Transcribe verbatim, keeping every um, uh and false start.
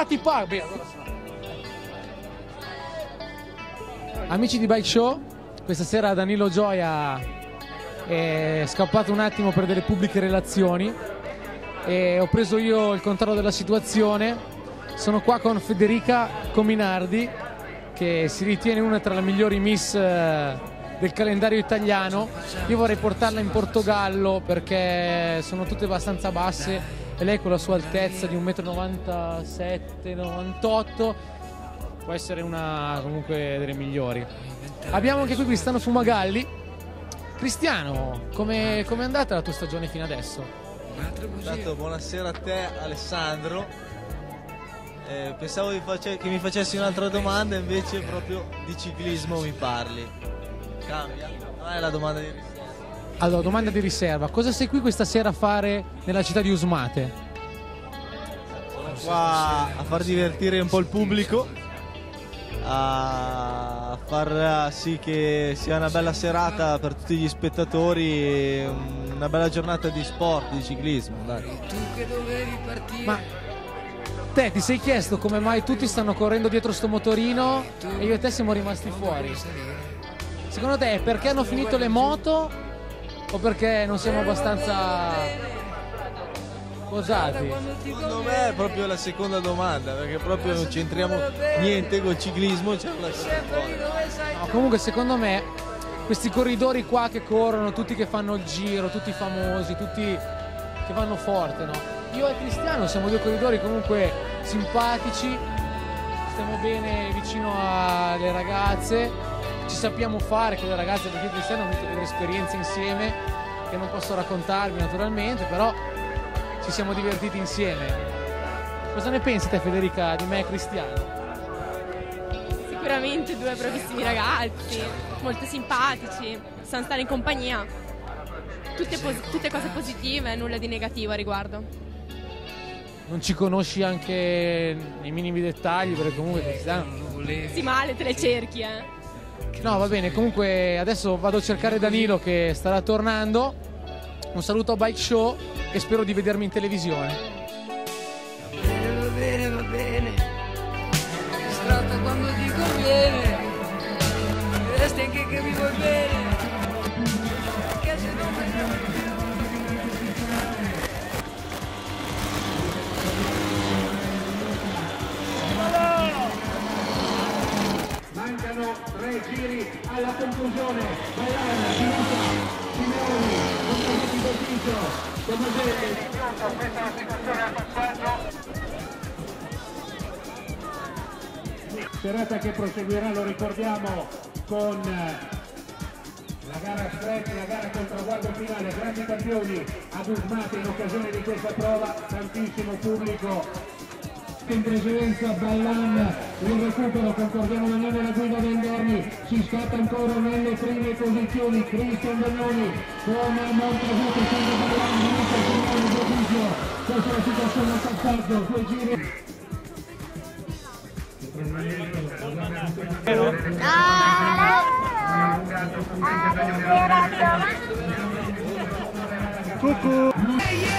Party Park. Beh, allora sono... Amici di Bike Show, questa sera Danilo Gioia è scappato un attimo per delle pubbliche relazioni e ho preso io il controllo della situazione. Sono qua con Federica Cominardi, che si ritiene una tra le migliori miss del calendario italiano. Io vorrei portarla in Portogallo perché sono tutte abbastanza basse e lei con la sua altezza di un metro e novantasette novantotto può essere una comunque delle migliori. Abbiamo anche qui Cristiano Fumagalli. Cristiano, come è andata la tua stagione fino adesso? Intanto buonasera a te Alessandro. Eh, pensavo di face- che mi facessi un'altra domanda, invece proprio di ciclismo mi parli. Cambia? Non è la domanda di riserva. Allora, domanda di riserva. Cosa sei qui questa sera a fare nella città di Usmate? Sono qua a far divertire un po' il pubblico, a far sì che sia una bella serata per tutti gli spettatori, una bella giornata di sport, di ciclismo. Dai. Ma te ti sei chiesto come mai tutti stanno correndo dietro sto motorino e io e te siamo rimasti fuori? Secondo te è perché hanno finito le moto o perché non siamo abbastanza posati? Secondo me è proprio la seconda domanda, perché proprio non c'entriamo niente col ciclismo, c'è una no, comunque secondo me questi corridori qua che corrono, tutti che fanno il giro, tutti famosi, tutti che vanno forte, no? Io e Cristiano siamo due corridori comunque simpatici, stiamo bene vicino alle ragazze, ci sappiamo fare con le ragazze, perché Cristiano ha avuto delle esperienze insieme che non posso raccontarvi naturalmente, però ci siamo divertiti insieme. Cosa ne pensi te, Federica, di me e Cristiano? Sicuramente due bravissimi ragazzi, molto simpatici, sanno stare in compagnia, tutte, tutte cose positive, nulla di negativo a riguardo. Non ci conosci anche nei minimi dettagli, perché comunque Cristiano... Sì, male te le cerchi, eh. No, va bene, comunque adesso vado a cercare Danilo che starà tornando. Un saluto a Bike Show e spero di vedermi in televisione. Va bene, va bene, va bene. Distratta quando ti conviene. Resti anche che mi vuoi bene. Perché se non me ne... Mancano tre giri alla conclusione. Ballana, Sinuta, Simeoni, Montagneti Botticio, Tomaselli. Questa è la situazione al passaggio. Serata che proseguirà, lo ricordiamo, con la gara stretta, la gara col traguardo finale. Grandi campioni ad Usmate in occasione di questa prova, tantissimo pubblico. In precedenza Ballan, il recupero, concordiamo la nave alla guida del Dorni, si scatta ancora nelle prime posizioni, Cristian Dagnoni con Montaguto, sempre Ballan, Vinita, Simone, Bobigio, questa è la situazione al passaggio, due giri. Cucù!